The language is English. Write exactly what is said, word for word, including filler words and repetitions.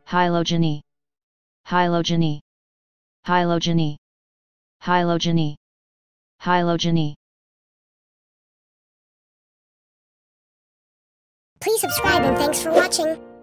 hylogeny, hylogeny, hylogeny, hylogeny, hylogeny. Please subscribe and thanks for watching.